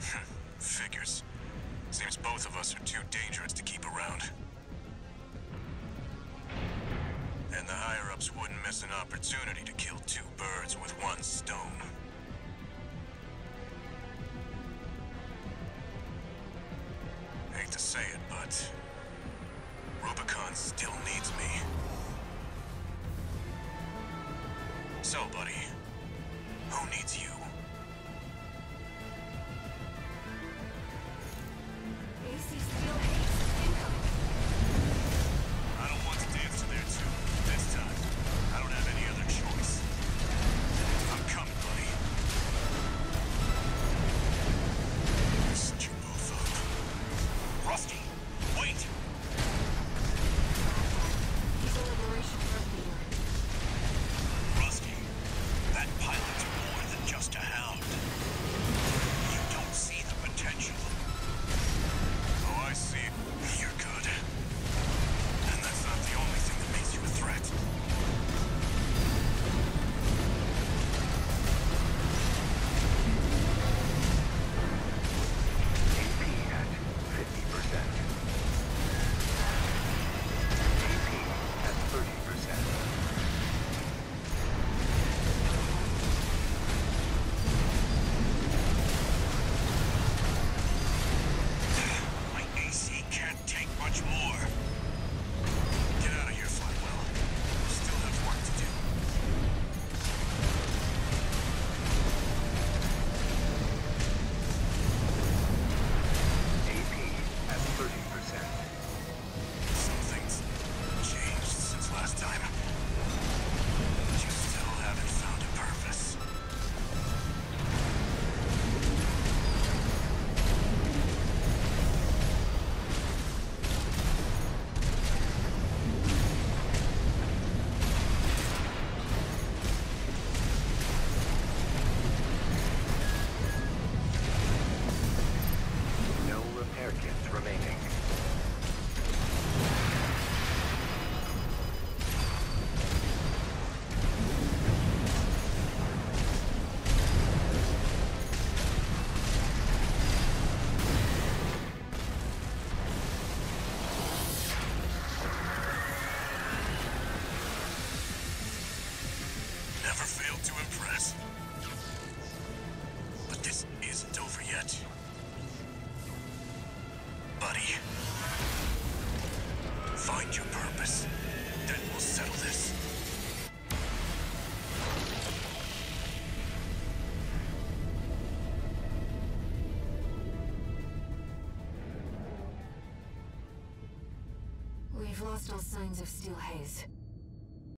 Figures. Seems both of us are too dangerous to keep around. And the higher-ups wouldn't miss an opportunity to kill two birds with one stone. Hate to say it, but Rubicon still needs me. So, buddy, who needs you? AC Steel Haze incoming. I don't want to dance to their tune. This time, I don't have any other choice. I'm coming, buddy. Set you both up. Rusty, wait! He's a Liberation Front leader. Rusty, that pilot's more than just a hound. You don't see the potential. Oh, I see. You're good. And that's not the only thing that makes you a threat. AP at 50%. AP at 30%. My AC can't take much more. Get out of here, Flywell. We still have work to do. AP at 30%. Something's changed since last time. But you still haven't found a purpose. No repair kits remaining. Never failed to impress. But this isn't over yet. Buddy. Find your purpose. Then we'll settle this. We've lost all signs of Steel Haze.